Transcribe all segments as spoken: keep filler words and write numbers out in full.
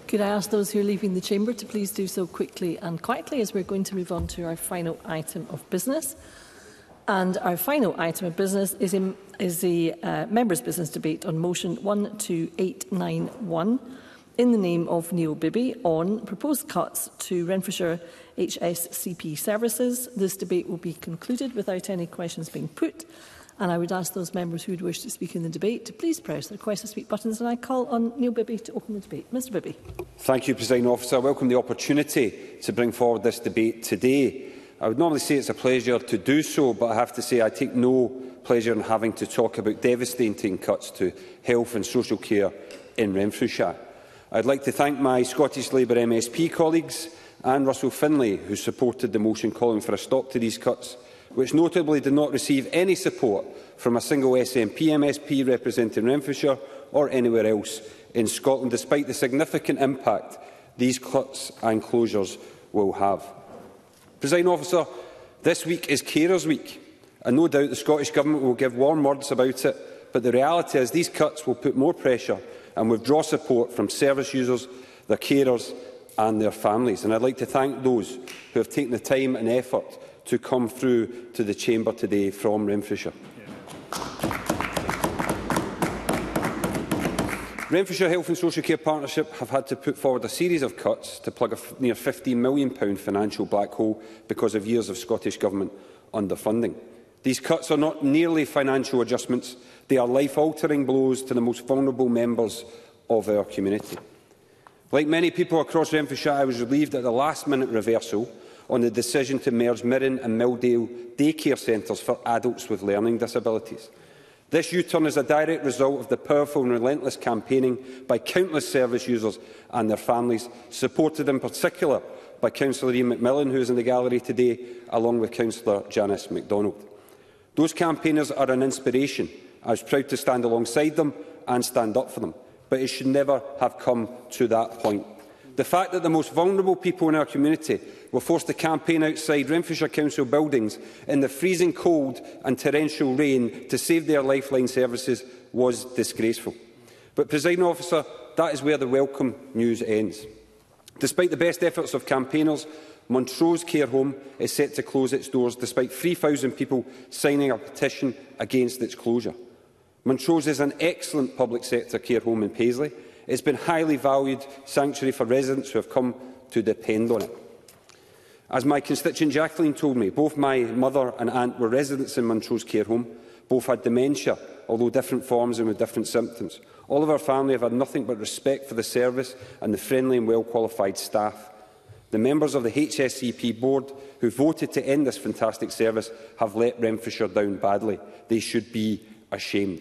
Could I ask those who are leaving the chamber to please do so quickly and quietly, as we're going to move on to our final item of business. And our final item of business is, in, is the uh, members' business debate on motion one two eight nine one in the name of Neil Bibby on proposed cuts to Renfrewshire H S C P services. This debate will be concluded without any questions being put, and I would ask those members who would wish to speak in the debate to please press the request to speak buttons, and I call on Neil Bibby to open the debate. Mr Bibby. Thank you, Presiding Officer. I welcome the opportunity to bring forward this debate today. I would normally say it's a pleasure to do so, but I have to say I take no pleasure in having to talk about devastating cuts to health and social care in Renfrewshire. I'd like to thank my Scottish Labour M S P colleagues and Russell Finlay, who supported the motion calling for a stop to these cuts, which notably did not receive any support from a single S N P M S P representing Renfrewshire or anywhere else in Scotland, despite the significant impact these cuts and closures will have. Presiding Officer, this week is Carers Week, and no doubt the Scottish Government will give warm words about it, but the reality is these cuts will put more pressure and withdraw support from service users, their carers and their families. And I'd like to thank those who have taken the time and effort to come through to the Chamber today from Renfrewshire. Yeah. Renfrewshire Health and Social Care Partnership have had to put forward a series of cuts to plug a near fifteen million pounds financial black hole because of years of Scottish Government underfunding. These cuts are not merely financial adjustments, they are life-altering blows to the most vulnerable members of our community. Like many people across Renfrewshire, I was relieved at the last-minute reversal on the decision to merge Mirren and Milldale daycare centres for adults with learning disabilities. This U-turn is a direct result of the powerful and relentless campaigning by countless service users and their families, supported in particular by Councillor Ian McMillan, who is in the gallery today, along with Councillor Janice MacDonald. Those campaigners are an inspiration. I was proud to stand alongside them and stand up for them, but it should never have come to that point. The fact that the most vulnerable people in our community were forced to campaign outside Renfrewshire Council buildings in the freezing cold and torrential rain to save their lifeline services was disgraceful. But, Presiding Officer, that is where the welcome news ends. Despite the best efforts of campaigners, Montrose Care Home is set to close its doors despite three thousand people signing a petition against its closure. Montrose is an excellent public sector care home in Paisley. It has been a highly valued sanctuary for residents who have come to depend on it. As my constituent Jacqueline told me, both my mother and aunt were residents in Montrose Care Home. Both had dementia, although different forms and with different symptoms. All of our family have had nothing but respect for the service and the friendly and well-qualified staff. The members of the H S C P board who voted to end this fantastic service have let Renfrewshire down badly. They should be ashamed.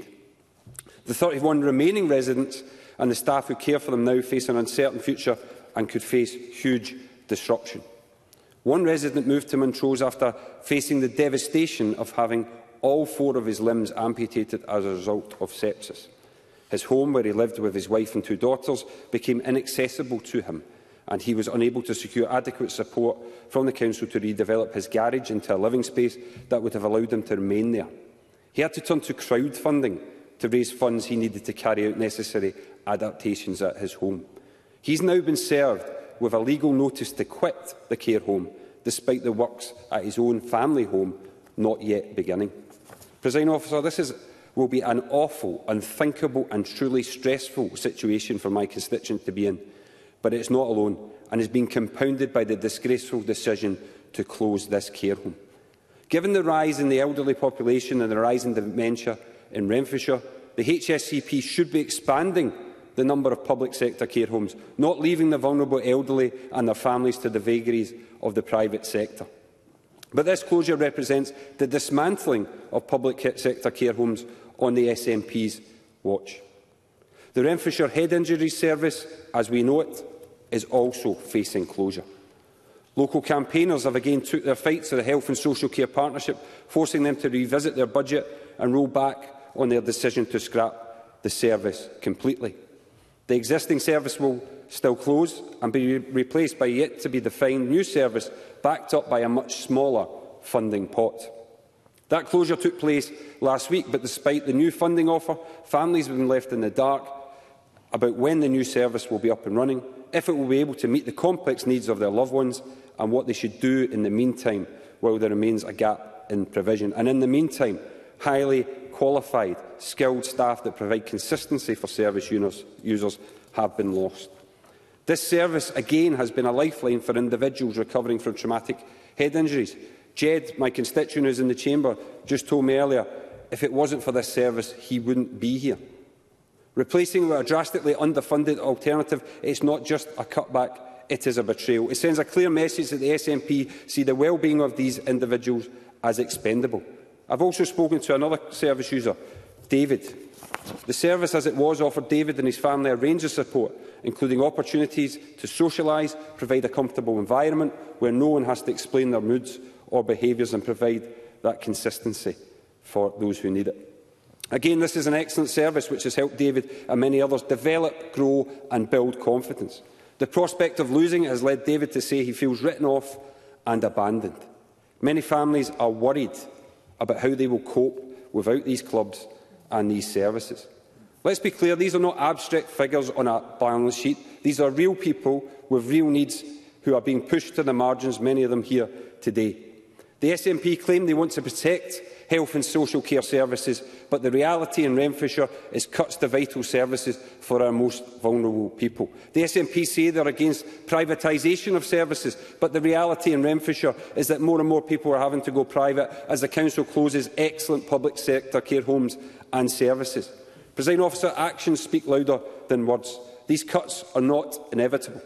The thirty-one remaining residents and the staff who care for them now face an uncertain future and could face huge disruption. One resident moved to Montrose after facing the devastation of having all four of his limbs amputated as a result of sepsis. His home, where he lived with his wife and two daughters, became inaccessible to him, and he was unable to secure adequate support from the council to redevelop his garage into a living space that would have allowed him to remain there. He had to turn to crowdfunding to raise funds he needed to carry out necessary adaptations at his home. He's now been served with a legal notice to quit the care home, despite the works at his own family home not yet beginning. Presiding Officer, this is, will be an awful, unthinkable and truly stressful situation for my constituent to be in, but it is not alone and is being compounded by the disgraceful decision to close this care home. Given the rise in the elderly population and the rise in dementia in Renfrewshire, the H S C P should be expanding the number of public sector care homes, not leaving the vulnerable elderly and their families to the vagaries of the private sector. But this closure represents the dismantling of public sector care homes on the S N P's watch. The Renfrewshire Head Injuries Service, as we know it, is also facing closure. Local campaigners have again took their fight to the Health and Social Care Partnership, forcing them to revisit their budget and roll back on their decision to scrap the service completely. The existing service will still close and be replaced by a yet-to-be-defined new service backed up by a much smaller funding pot. That closure took place last week, but despite the new funding offer, families have been left in the dark about when the new service will be up and running, if it will be able to meet the complex needs of their loved ones, and what they should do in the meantime while there remains a gap in provision. And in the meantime, highly qualified, skilled staff that provide consistency for service users have been lost. This service, again, has been a lifeline for individuals recovering from traumatic head injuries. Jed, my constituent who is in the chamber, just told me earlier, if it wasn't for this service, he wouldn't be here. Replacing with a drastically underfunded alternative, it's not just a cutback, it is a betrayal. It sends a clear message that the S N P see the well-being of these individuals as expendable. I've also spoken to another service user, David. The service as it was offered David and his family a range of support, including opportunities to socialise, provide a comfortable environment where no one has to explain their moods or behaviours, and provide that consistency for those who need it. Again, this is an excellent service which has helped David and many others develop, grow and build confidence. The prospect of losing it has led David to say he feels written off and abandoned. Many families are worried about how they will cope without these clubs and these services. Let's be clear, these are not abstract figures on a balance sheet. These are real people with real needs who are being pushed to the margins, many of them here today. The S N P claim they want to protect health and social care services, but the reality in Renfrewshire is cuts to vital services for our most vulnerable people. The S N P say they are against privatisation of services, but the reality in Renfrewshire is that more and more people are having to go private as the council closes excellent public sector care homes and services. Presiding Officer, actions speak louder than words. These cuts are not inevitable.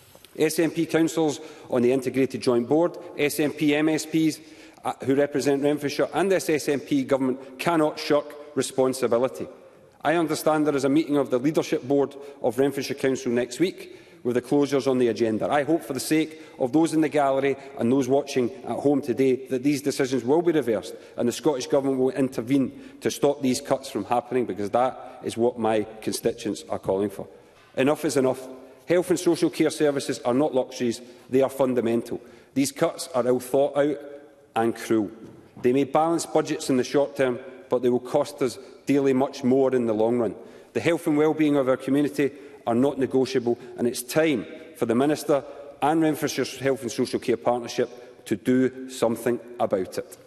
S N P councillors on the Integrated Joint Board, S N P M S Ps uh, who represent Renfrewshire and this S N P government cannot shirk responsibility. I understand there is a meeting of the Leadership Board of Renfrewshire Council next week with the closures on the agenda. I hope for the sake of those in the gallery and those watching at home today that these decisions will be reversed and the Scottish Government will intervene to stop these cuts from happening, because that is what my constituents are calling for. Enough is enough. Health and social care services are not luxuries, they are fundamental. These cuts are ill thought out and cruel. They may balance budgets in the short term, but they will cost us dearly much more in the long run. The health and well-being of our community are not negotiable, and it's time for the Minister and Renfrewshire's Health and Social Care Partnership to do something about it.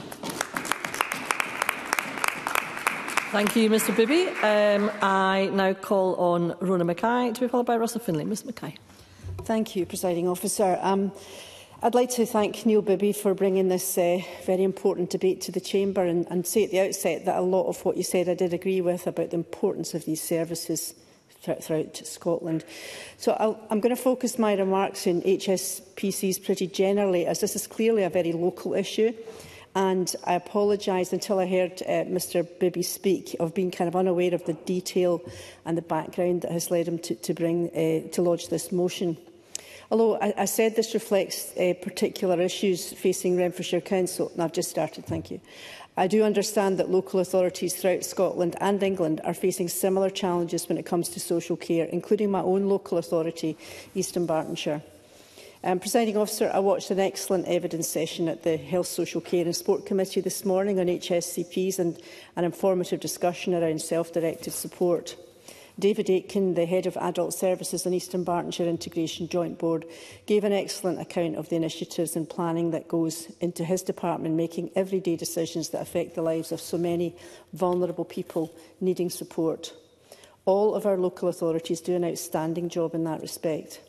Thank you, Mr Bibby. Um, I now call on Rona Mackay to be followed by Russell Finlay. Miz Mackay. Thank you, Presiding Officer. Um, I'd like to thank Neil Bibby for bringing this uh, very important debate to the Chamber, and, and say at the outset that a lot of what you said I did agree with about the importance of these services th throughout Scotland. So I'll, I'm going to focus my remarks in H S P Cs pretty generally, as this is clearly a very local issue. And I apologise until I heard uh, Mr Bibby speak of being kind of unaware of the detail and the background that has led him to, to, bring, uh, to lodge this motion. Although I, I said this reflects uh, particular issues facing Renfrewshire Council, and I've just started, thank you. I do understand that local authorities throughout Scotland and England are facing similar challenges when it comes to social care, including my own local authority, Eastern Bartonshire. Um, Presiding Officer, I watched an excellent evidence session at the Health, Social Care and Sport Committee this morning on H S C Ps and an informative discussion around self-directed support. David Aitken, the Head of Adult Services on Eastern Bartonshire Integration Joint Board, gave an excellent account of the initiatives and planning that goes into his department, making everyday decisions that affect the lives of so many vulnerable people needing support. All of our local authorities do an outstanding job in that respect.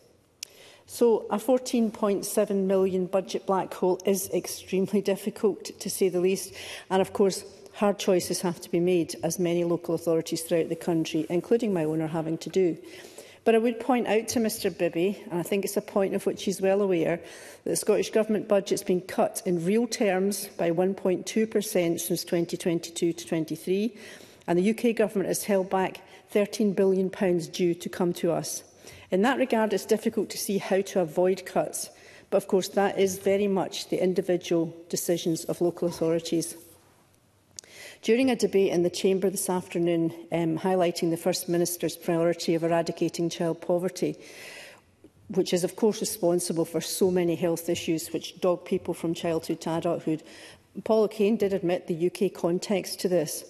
So a fourteen point seven million budget black hole is extremely difficult, to say the least, and of course hard choices have to be made, as many local authorities throughout the country, including my own, are having to do. But I would point out to Mr Bibby, and I think it's a point of which he is well aware, that the Scottish Government budget has been cut in real terms by one point two percent since twenty twenty-two to twenty-three, and the U K Government has held back thirteen billion pounds due to come to us. In that regard, it's difficult to see how to avoid cuts, but of course that is very much the individual decisions of local authorities. During a debate in the Chamber this afternoon, um, highlighting the First Minister's priority of eradicating child poverty, which is of course responsible for so many health issues which dog people from childhood to adulthood, Paul O'Kane did admit the U K context to this.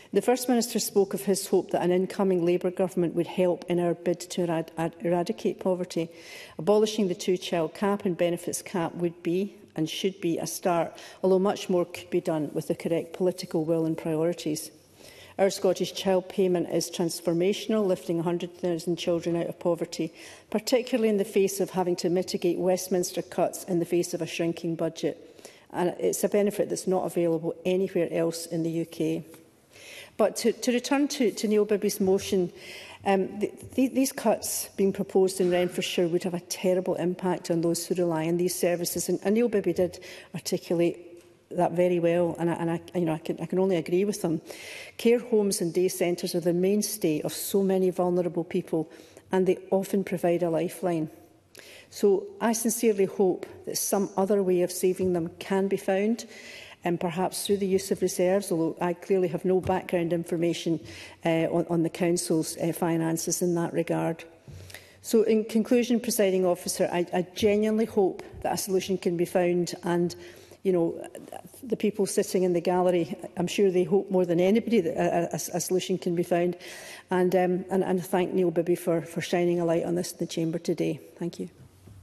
The First Minister spoke of his hope that an incoming Labour government would help in our bid to erad eradicate poverty. Abolishing the two-child cap and benefits cap would be and should be a start, although much more could be done with the correct political will and priorities. Our Scottish Child Payment is transformational, lifting one hundred thousand children out of poverty, particularly in the face of having to mitigate Westminster cuts in the face of a shrinking budget. And it's a benefit that's not available anywhere else in the U K. But to, to return to, to Neil Bibby's motion, um, the, the, these cuts being proposed in Renfrewshire would have a terrible impact on those who rely on these services. And, and Neil Bibby did articulate that very well, and I, and I, you know, I, can, I can only agree with them. Care homes and day centres are the mainstay of so many vulnerable people, and they often provide a lifeline. So I sincerely hope that some other way of saving them can be found, and perhaps through the use of reserves, although I clearly have no background information uh, on, on the Council's uh, finances in that regard. So in conclusion, Presiding Officer, I, I genuinely hope that a solution can be found, and you know, the people sitting in the gallery, I'm sure they hope more than anybody that a, a, a solution can be found. And, um, and, and thank Neil Bibby for, for shining a light on this in the Chamber today. Thank you.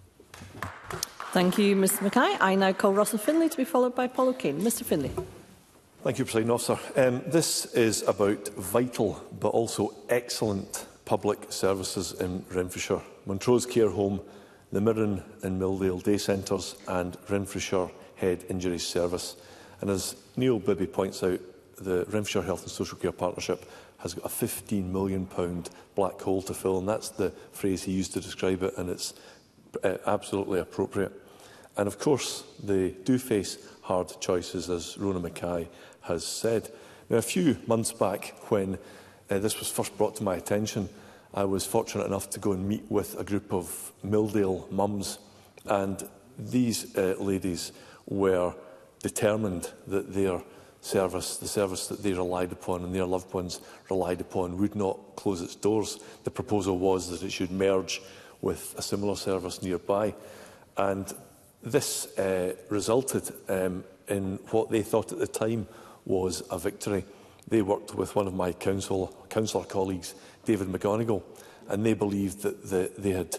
Thank you, Mr Mackay. I now call Russell Finlay to be followed by Paul O'Kane. Mr Finlay. Thank you, Presiding Officer. Um, this is about vital but also excellent public services in Renfrewshire. Montrose Care Home, the Mirren and Milldale Day Centres and Renfrewshire Head Injury Service. And as Neil Bibby points out, the Renfrewshire Health and Social Care Partnership has got a fifteen million pound black hole to fill, and that's the phrase he used to describe it, and it's uh, absolutely appropriate. And of course, they do face hard choices, as Rona Mackay has said. Now, a few months back, when uh, this was first brought to my attention, I was fortunate enough to go and meet with a group of Milldale mums, and these uh, ladies were determined that their service, the service that they relied upon and their loved ones relied upon, would not close its doors. The proposal was that it should merge with a similar service nearby. And this uh, resulted um, in what they thought at the time was a victory. They worked with one of my council, councillor colleagues, David McGonigal, and they believed that the, they had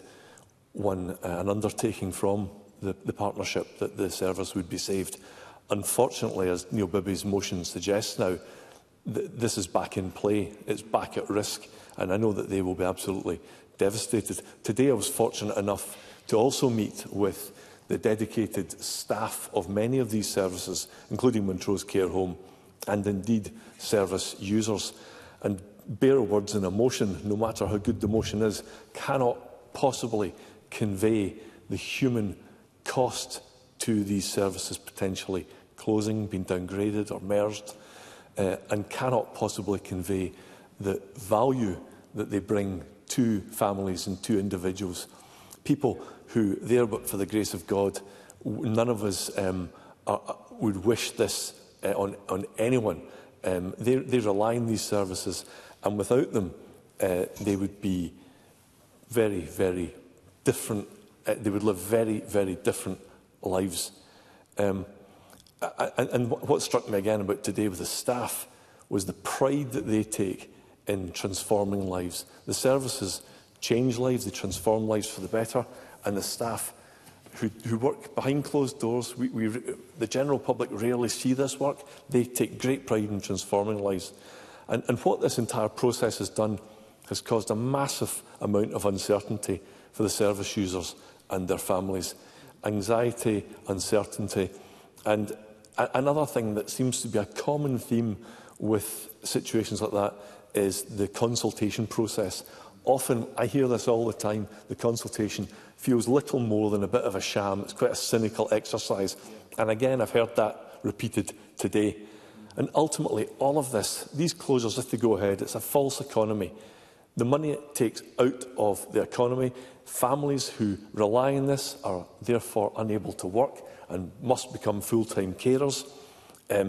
won uh, an undertaking from The, the partnership that the service would be saved. Unfortunately, as Neil Bibby's motion suggests now, th this is back in play. It's back at risk, and I know that they will be absolutely devastated. Today, I was fortunate enough to also meet with the dedicated staff of many of these services, including Montrose Care Home, and indeed service users. And bare words in a motion, no matter how good the motion is, cannot possibly convey the human cost to these services potentially closing, being downgraded or merged, uh, and cannot possibly convey the value that they bring to families and to individuals. People who, there but for the grace of God, none of us um, are, would wish this uh, on, on anyone. Um, they, they rely on these services, and without them, uh, they would be very, very different. Uh, they would live very, very different lives. Um, and, and what struck me again about today with the staff was the pride that they take in transforming lives. The services change lives, they transform lives for the better, and the staff who, who work behind closed doors, we, we, the general public rarely see this work. They take great pride in transforming lives. And, and what this entire process has done has caused a massive amount of uncertainty for the service users and their families. Anxiety, uncertainty, and a another thing that seems to be a common theme with situations like that is the consultation process. Often, I hear this all the time, the consultation feels little more than a bit of a sham. It's quite a cynical exercise. And again, I've heard that repeated today. And ultimately, all of this, these closures, if they go ahead, it's a false economy. The money it takes out of the economy, families who rely on this are therefore unable to work and must become full-time carers. Um,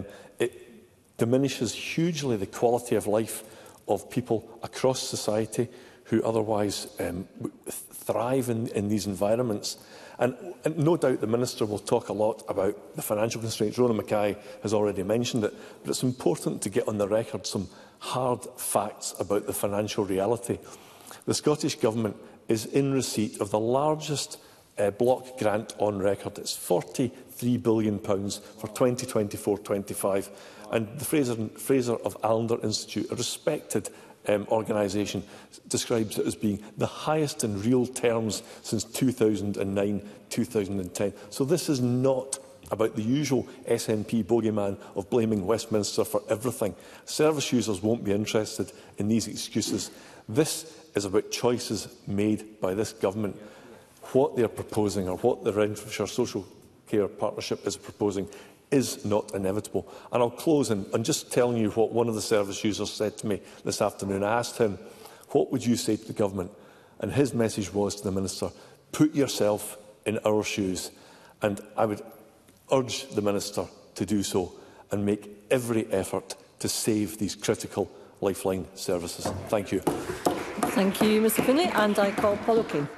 it diminishes hugely the quality of life of people across society who otherwise um, thrive in, in these environments. And, and no doubt the Minister will talk a lot about the financial constraints. Rona Mackay has already mentioned it, but it's important to get on the record some hard facts about the financial reality. The Scottish Government is in receipt of the largest uh, block grant on record. It's forty-three billion pounds for twenty twenty-four twenty-five. And the Fraser, Fraser of Allender Institute, a respected um, organisation, describes it as being the highest in real terms since two thousand nine two thousand ten. So this is not about the usual S N P bogeyman of blaming Westminster for everything. Service users won't be interested in these excuses. This is about choices made by this government. What they are proposing, or what the Renfrewshire Social Care Partnership is proposing, is not inevitable. And I'll close in on just telling you what one of the service users said to me this afternoon. I asked him, what would you say to the government? And his message was to the Minister, put yourself in our shoes. And I would urge the Minister to do so and make every effort to save these critical lifeline services. Thank you. Thank you, Mr Finlay. And I call Paul O'Kane.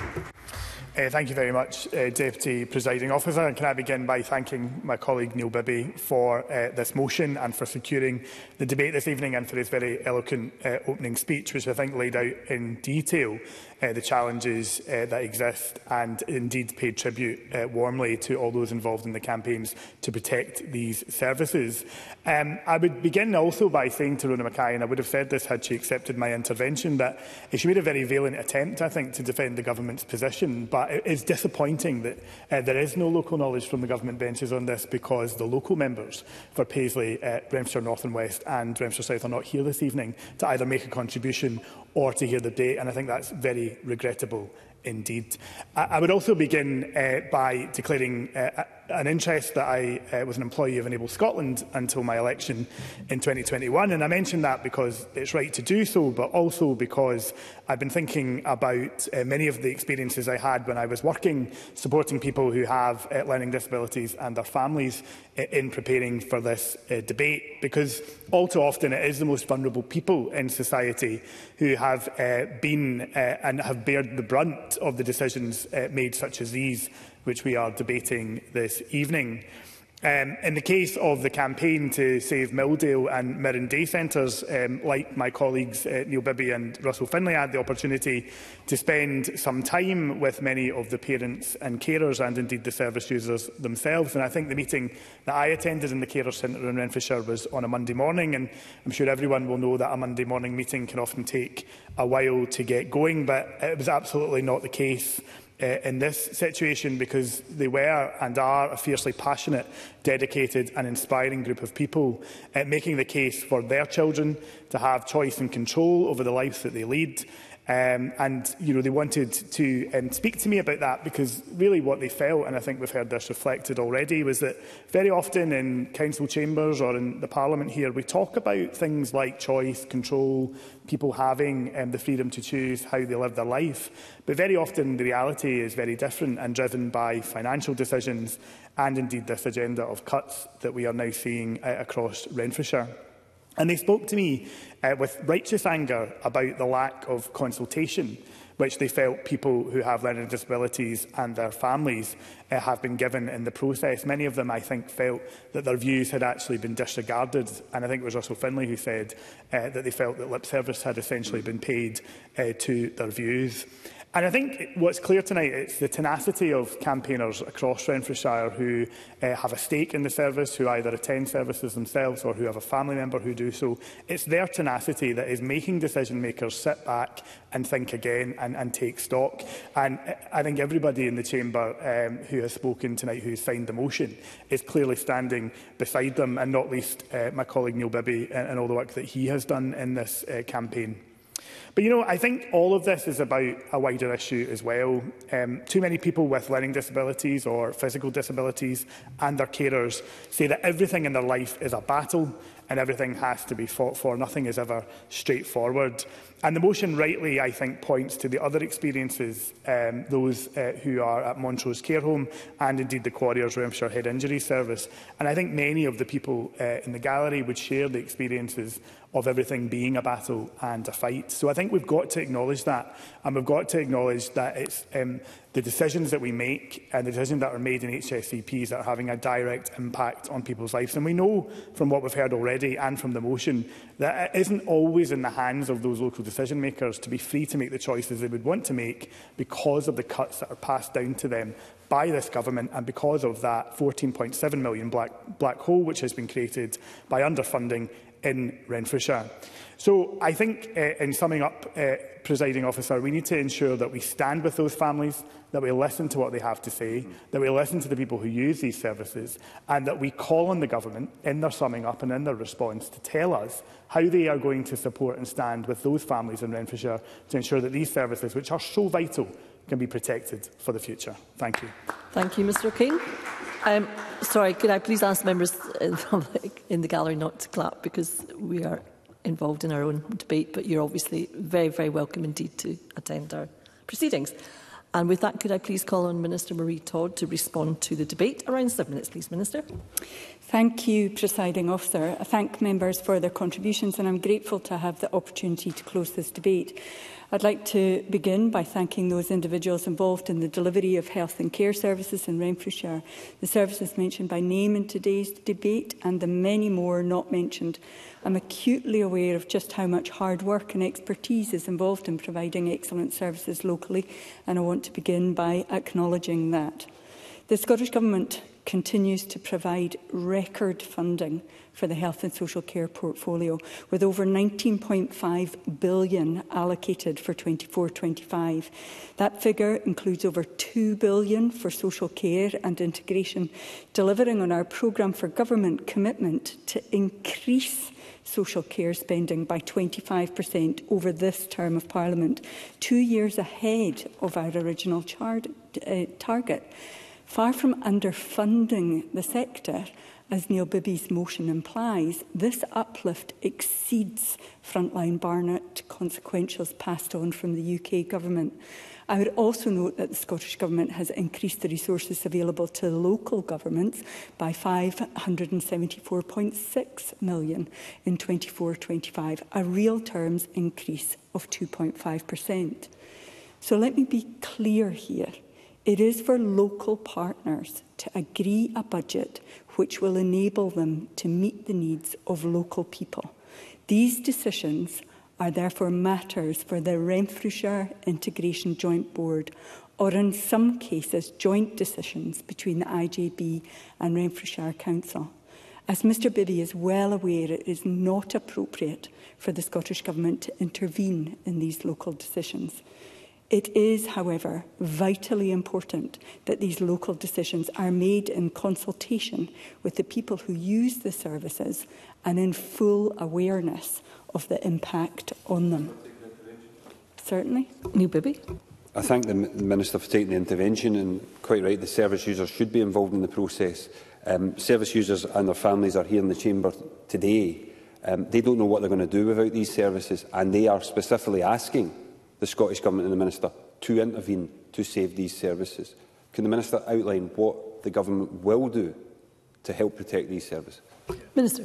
Uh, thank you very much, uh, Deputy Presiding Officer. And can I begin by thanking my colleague Neil Bibby for uh, this motion and for securing the debate this evening, and for his very eloquent uh, opening speech, which I think laid out in detail uh, the challenges uh, that exist, and indeed paid tribute uh, warmly to all those involved in the campaigns to protect these services. Um, I would begin also by saying to Rona Mackay, and I would have said this had she accepted my intervention, that she made a very valiant attempt, I think, to defend the government's position. But it is disappointing that uh, there is no local knowledge from the government benches on this, because the local members for Paisley, uh, Renfrewshire North and West and Renfrewshire South are not here this evening to either make a contribution or to hear the debate, and I think that's very regrettable indeed. I, I would also begin uh, by declaring uh, an interest that I uh, was an employee of Enable Scotland until my election in twenty twenty-one, and I mention that because it's right to do so, but also because I've been thinking about uh, many of the experiences I had when I was working supporting people who have uh, learning disabilities and their families uh, in preparing for this uh, debate, because all too often it is the most vulnerable people in society who have uh, been uh, and have bared the brunt of the decisions uh, made, such as these, which we are debating this evening. Um, in the case of the campaign to save Milldale and Mirren Day Centres, um, like my colleagues uh, Neil Bibby and Russell Finlay, I had the opportunity to spend some time with many of the parents and carers, and indeed the service users themselves. And I think the meeting that I attended in the Carers Centre in Renfrewshire was on a Monday morning, and I'm sure everyone will know that a Monday morning meeting can often take a while to get going, but it was absolutely not the case Uh, in this situation, because they were and are a fiercely passionate, dedicated and inspiring group of people, uh, making the case for their children to have choice and control over the lives that they lead. Um, and, you know, they wanted to um, speak to me about that, because really what they felt, and I think we've heard this reflected already, was that very often in council chambers or in the Parliament here, we talk about things like choice, control, people having um, the freedom to choose how they live their life. But very often the reality is very different and driven by financial decisions, and indeed this agenda of cuts that we are now seeing uh, across Renfrewshire. And they spoke to me uh, with righteous anger about the lack of consultation which they felt people who have learning disabilities and their families uh, have been given in the process. Many of them, I think, felt that their views had actually been disregarded. And I think it was Russell Finlay who said uh, that they felt that lip service had essentially been paid uh, to their views. And I think what's clear tonight is the tenacity of campaigners across Renfrewshire who uh, have a stake in the service, who either attend services themselves or who have a family member who do so. It's their tenacity that is making decision makers sit back and think again and, and take stock. And I think everybody in the chamber um, who has spoken tonight, who has signed the motion, is clearly standing beside them, and not least uh, my colleague Neil Bibby and, and all the work that he has done in this uh, campaign. But, you know, I think all of this is about a wider issue as well. Um, too many people with learning disabilities or physical disabilities and their carers say that everything in their life is a battle and everything has to be fought for. Nothing is ever straightforward. And the motion rightly, I think, points to the other experiences, um, those uh, who are at Montrose Care Home and indeed the Quarriers Renfrewshire Head Injury Service. And I think many of the people uh, in the gallery would share the experiences of everything being a battle and a fight. So I think we've got to acknowledge that, and we've got to acknowledge that it's um, the decisions that we make and the decisions that are made in H S C Ps that are having a direct impact on people's lives. And we know from what we've heard already and from the motion that it isn't always in the hands of those local decision makers to be free to make the choices they would want to make because of the cuts that are passed down to them by this government and because of that fourteen point seven million black, black hole which has been created by underfunding in Renfrewshire. So I think, uh, in summing up, uh, Presiding Officer, we need to ensure that we stand with those families, that we listen to what they have to say, that we listen to the people who use these services, and that we call on the government in their summing up and in their response to tell us how they are going to support and stand with those families in Renfrewshire to ensure that these services, which are so vital, can be protected for the future. Thank you. Thank you, Mr O'Kane. Um, sorry, could I please ask members in the, public, in the gallery not to clap because we are involved in our own debate, but you're obviously very, very welcome indeed to attend our proceedings. And with that, could I please call on Minister Marie Todd to respond to the debate? Around seven minutes, please, Minister. Thank you, Presiding Officer. I thank members for their contributions and I'm grateful to have the opportunity to close this debate. I'd like to begin by thanking those individuals involved in the delivery of health and care services in Renfrewshire, the services mentioned by name in today's debate and the many more not mentioned. I'm acutely aware of just how much hard work and expertise is involved in providing excellent services locally, and I want to begin by acknowledging that. The Scottish Government continues to provide record funding for the health and social care portfolio, with over nineteen point five billion pounds allocated for twenty-four twenty-five. That figure includes over two billion pounds for social care and integration, delivering on our programme for government commitment to increase social care spending by twenty-five percent over this term of Parliament, two years ahead of our original chart, uh, target. Far from underfunding the sector, as Neil Bibby's motion implies, this uplift exceeds frontline Barnett consequentials passed on from the U K Government. I would also note that the Scottish Government has increased the resources available to local governments by five hundred and seventy-four point six million pounds in twenty-four twenty-five, a real terms increase of two point five percent. So let me be clear here. It is for local partners to agree a budget which will enable them to meet the needs of local people. These decisions are therefore matters for the Renfrewshire Integration Joint Board, or in some cases joint decisions between the I J B and Renfrewshire Council. As Mr Bibby is well aware, it is not appropriate for the Scottish Government to intervene in these local decisions. It is, however, vitally important that these local decisions are made in consultation with the people who use the services and in full awareness of the impact on them. Certainly. Neil Bibby. I thank the Minister for taking the intervention, and quite right, the service users should be involved in the process. Um, service users and their families are here in the chamber today. Um, they don't know what they're going to do without these services, and they are specifically asking the Scottish Government and the Minister to intervene to save these services. Can the Minister outline what the Government will do to help protect these services? Minister.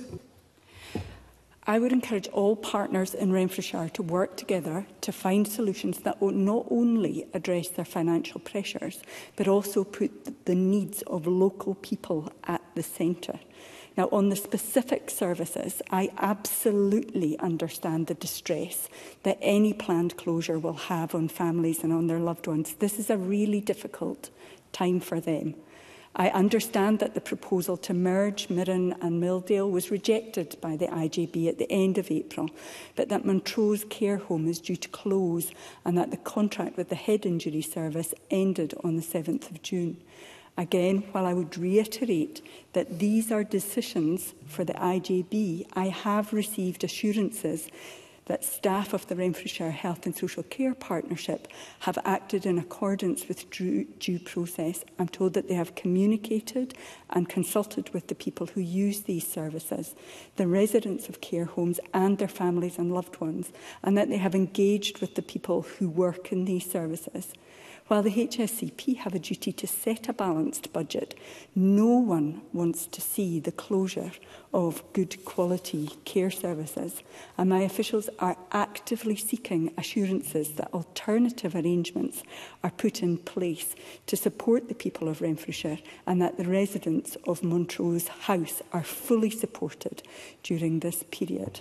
I would encourage all partners in Renfrewshire to work together to find solutions that will not only address their financial pressures, but also put the needs of local people at the centre. Now, on the specific services, I absolutely understand the distress that any planned closure will have on families and on their loved ones. This is a really difficult time for them. I understand that the proposal to merge Mirren and Milldale was rejected by the I J B at the end of April, but that Montrose care home is due to close and that the contract with the head injury service ended on the seventh of June. Again, while I would reiterate that these are decisions for the I J B, I have received assurances that staff of the Renfrewshire Health and Social Care Partnership have acted in accordance with due, due process. I'm told that they have communicated and consulted with the people who use these services, the residents of care homes and their families and loved ones, and that they have engaged with the people who work in these services. While the H S C P have a duty to set a balanced budget, no one wants to see the closure of good quality care services, and my officials are actively seeking assurances that alternative arrangements are put in place to support the people of Renfrewshire, and that the residents of Montrose House are fully supported during this period.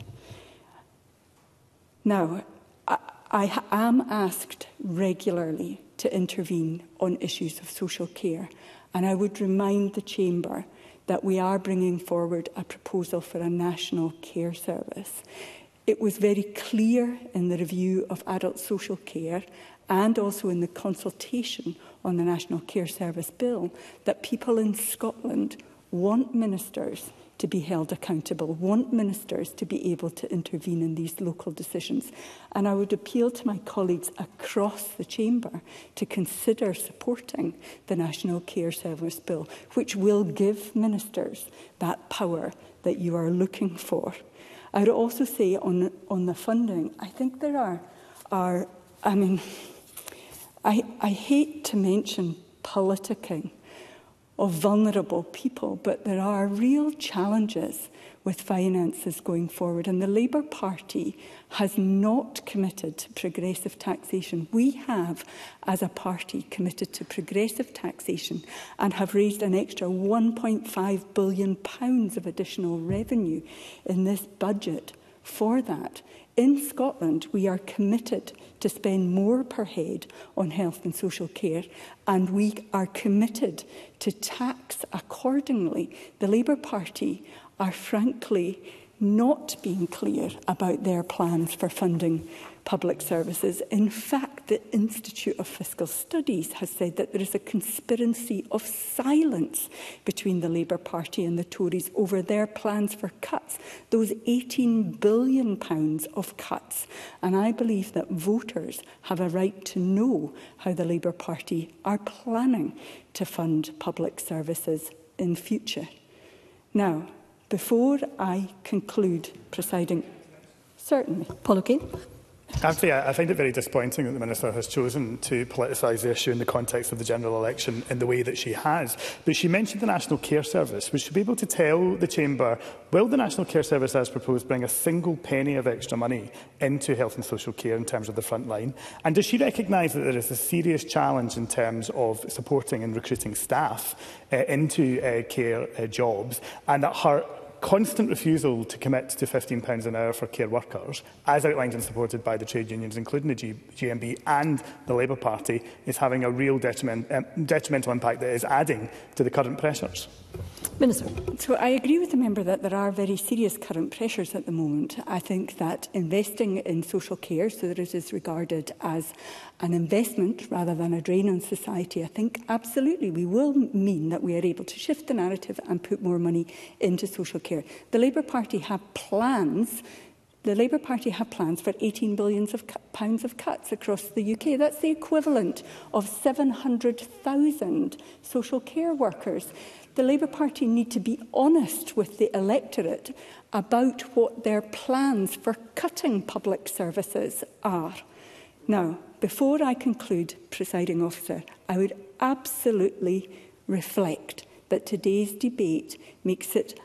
Now, I, I am asked regularly to intervene on issues of social care, and I would remind the Chamber that we are bringing forward a proposal for a national care service. It was very clear in the review of adult social care and also in the consultation on the National Care Service Bill that people in Scotland want ministers to be held accountable, want ministers to be able to intervene in these local decisions. And I would appeal to my colleagues across the Chamber to consider supporting the National Care Service Bill, which will give ministers that power that you are looking for. I would also say on, on the funding, I think there are, are I mean, I, I hate to mention politicking of vulnerable people, but there are real challenges with finances going forward, and the Labour Party has not committed to progressive taxation. We have, as a party, committed to progressive taxation and have raised an extra one point five billion pounds of additional revenue in this budget for that. In Scotland, we are committed to spend more per head on health and social care, and we are committed to tax accordingly. The Labour Party are frankly not being clear about their plans for funding public services. In fact, the Institute of Fiscal Studies has said that there is a conspiracy of silence between the Labour Party and the Tories over their plans for cuts, those eighteen billion pounds of cuts. And I believe that voters have a right to know how the Labour Party are planning to fund public services in future. Now, before I conclude, presiding, certainly. Paul O'Kane. Actually, I I find it very disappointing that the Minister has chosen to politicise the issue in the context of the general election in the way that she has. But she mentioned the National Care Service. We should be able to tell the Chamber, will the National Care Service, as proposed, bring a single penny of extra money into health and social care in terms of the front line? And does she recognise that there is a serious challenge in terms of supporting and recruiting staff uh, into uh, care uh, jobs, and that her constant refusal to commit to fifteen pounds an hour for care workers, as outlined and supported by the trade unions, including the G M B and the Labour Party, is having a real detriment, um, detrimental impact that is adding to the current pressures? Minister. So I agree with the member that there are very serious current pressures at the moment. I think that investing in social care, so that it is regarded as an investment rather than a drain on society, I think absolutely we will mean that we are able to shift the narrative and put more money into social care. The Labour Party have plans The Labour Party have plans for eighteen billion pounds of cuts across the U K. That's the equivalent of seven hundred thousand social care workers. The Labour Party need to be honest with the electorate about what their plans for cutting public services are. Now, before I conclude, presiding officer, I would absolutely reflect that today's debate makes it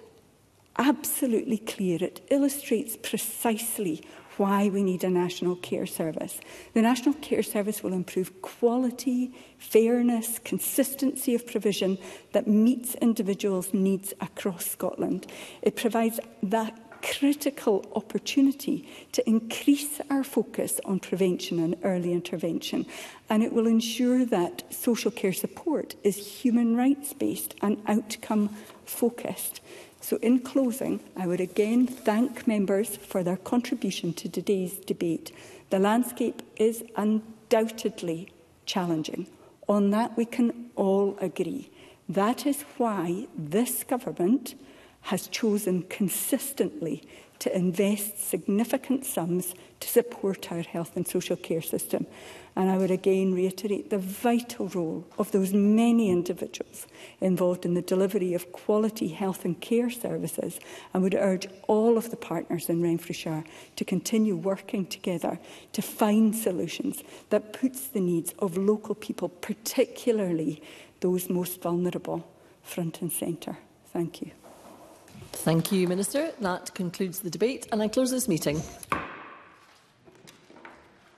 absolutely clear. It illustrates precisely why we need a National Care Service. The National Care Service will improve quality, fairness, consistency of provision that meets individuals' needs across Scotland. It provides that critical opportunity to increase our focus on prevention and early intervention, and it will ensure that social care support is human rights based and outcome focused. So in closing, I would again thank members for their contribution to today's debate. The landscape is undoubtedly challenging. On that we can all agree. That is why this government has chosen consistently to invest significant sums to support our health and social care system. And I would again reiterate the vital role of those many individuals involved in the delivery of quality health and care services, and would urge all of the partners in Renfrewshire to continue working together to find solutions that puts the needs of local people, particularly those most vulnerable, front and centre. Thank you. Thank you, Minister. That concludes the debate, and I close this meeting.